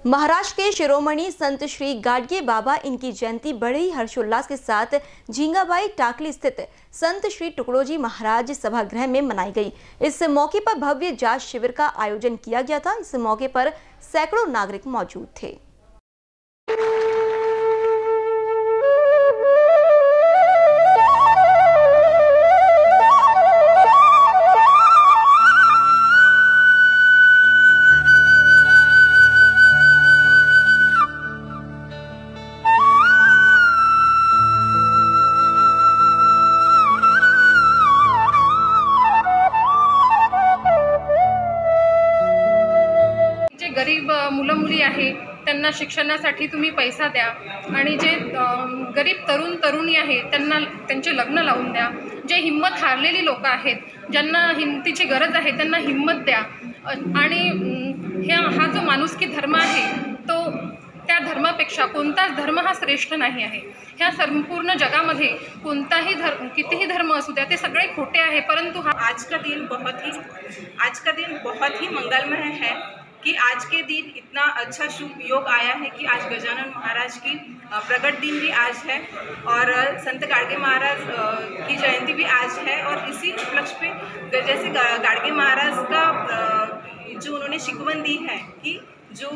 महाराष्ट्र के शिरोमणि संत श्री गाडगे बाबा इनकी जयंती बड़े ही हर्षोल्लास के साथ झींगाबाई टाकली स्थित संत श्री टुकड़ोजी महाराज सभागृह में मनाई गई। इस मौके पर भव्य जांच शिविर का आयोजन किया गया था। इस मौके पर सैकड़ों नागरिक मौजूद थे। गरीब मुलं मुली आहे त्यांना शिक्षणासाठी तुम्ही पैसा द्या आणि जे गरीब तरुण तरुणी आहे त्यांना त्यांचे लग्न लावून द्या। जे हिम्मत हारलेली लोक आहेत ज्यांना हिमतीची गरज आहे त्यांना हिम्मत द्या आणि हा जो माणुसकी धर्म आहे तो त्या धर्मापेक्षा कोणताच धर्म हा श्रेष्ठ नाही आहे। ह्या संपूर्ण जगामध्ये कोणताही कितीही धर्म असू द्या ते सगळे खोटे आहे, परंतु आज का दिन बहुत ही मंगलमय है कि आज के दिन इतना अच्छा शुभ योग आया है कि आज गजानन महाराज की प्रकट दिन भी आज है और संत गाडगे महाराज की जयंती भी आज है। और इसी उपलक्ष्य पे जैसे गाडगे महाराज का जो उन्होंने शिकवन दी है कि जो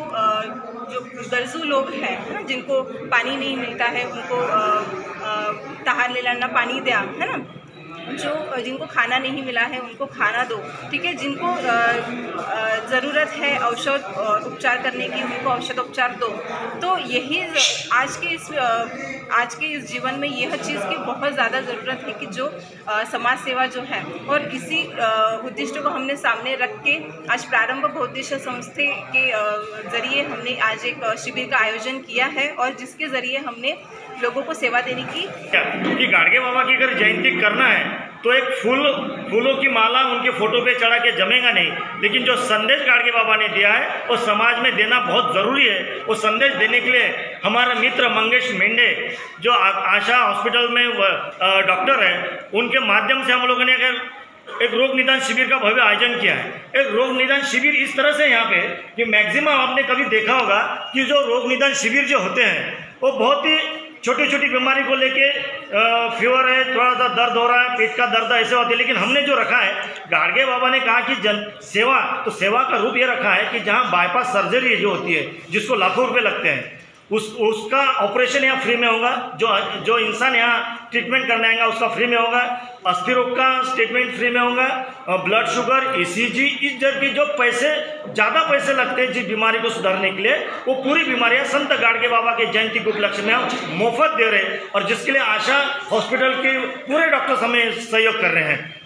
गरजू लोग हैं जिनको पानी नहीं मिलता है उनको तहारलेल्यांना पानी द्या, है ना, जो जिनको खाना नहीं मिला है उनको खाना दो, ठीक है, जिनको ज़रूरत है औषध उपचार करने की उनको औषध उपचार दो। तो यही आज के इस जीवन में यह चीज़ की बहुत ज़्यादा ज़रूरत है कि जो समाज सेवा जो है, और इसी उद्देश्य को हमने सामने रख के आज प्रारंभ बौद्धिस्ट संस्थे के ज़रिए हमने आज एक शिविर का आयोजन किया है और जिसके ज़रिए हमने लोगों को सेवा देने की कि गाडगे बाबा की अगर जयंती करना है तो एक फूलों की माला उनके फोटो पे चढ़ा के जमेगा नहीं, लेकिन जो संदेश गाडगे बाबा ने दिया है वो समाज में देना बहुत ज़रूरी है। वो संदेश देने के लिए हमारा मित्र मंगेश मेंढे जो आशा हॉस्पिटल में डॉक्टर है, उनके माध्यम से हम लोगों ने अगर एक रोग निदान शिविर का भव्य आयोजन किया है। एक रोग निदान शिविर इस तरह से यहाँ पे कि मैक्सिमम आपने कभी देखा होगा कि जो रोग निदान शिविर जो होते हैं वो बहुत ही छोटी छोटी बीमारी को लेके फीवर है, थोड़ा सा दर्द हो रहा है, पेट का दर्द ऐसे होते हैं, लेकिन हमने जो रखा है गाडगे बाबा ने कहा कि सेवा, तो सेवा का रूप ये रखा है कि जहाँ बाईपास सर्जरी जो होती है जिसको लाखों रुपए लगते हैं उसका ऑपरेशन यहाँ फ्री में होगा। जो इंसान यहाँ ट्रीटमेंट करने आएगा उसका फ्री में होगा। अस्थि रोग का ट्रीटमेंट फ्री में होगा। ब्लड शुगर, ECG, इस जर की जो ज़्यादा पैसे लगते हैं जिस बीमारी को सुधारने के लिए, वो पूरी बीमारियाँ संत गाडगे बाबा के जयंती के उपलक्ष्य में हम मुफ्त दे रहे हैं और जिसके लिए आशा हॉस्पिटल के पूरे डॉक्टर्स हमें सहयोग कर रहे हैं।